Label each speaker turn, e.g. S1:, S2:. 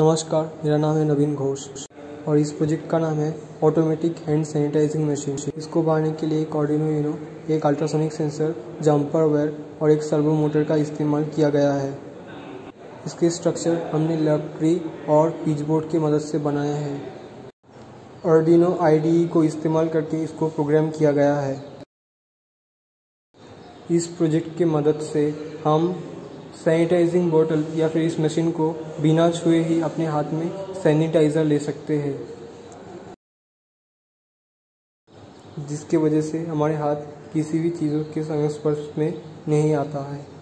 S1: नमस्कार, मेरा नाम है नवीन घोष और इस प्रोजेक्ट का नाम है ऑटोमेटिक हैंड सैनिटाइजिंग मशीन। इसको बनाने के लिए एक आर्डिनो यूनो, एक अल्ट्रासोनिक सेंसर, जंपर वायर और एक सर्वो मोटर का इस्तेमाल किया गया है। इसके स्ट्रक्चर हमने लकड़ी और पिचबोर्ड की मदद से बनाया है। आर्डिनो IDE को इस्तेमाल करके इसको प्रोग्राम किया गया है। इस प्रोजेक्ट की मदद से हम सैनिटाइजिंग बोतल या फिर इस मशीन को बिना छुए ही अपने हाथ में सैनिटाइज़र ले सकते हैं, जिसके वजह से हमारे हाथ किसी भी चीज़ों के संस्पर्श में नहीं आता है।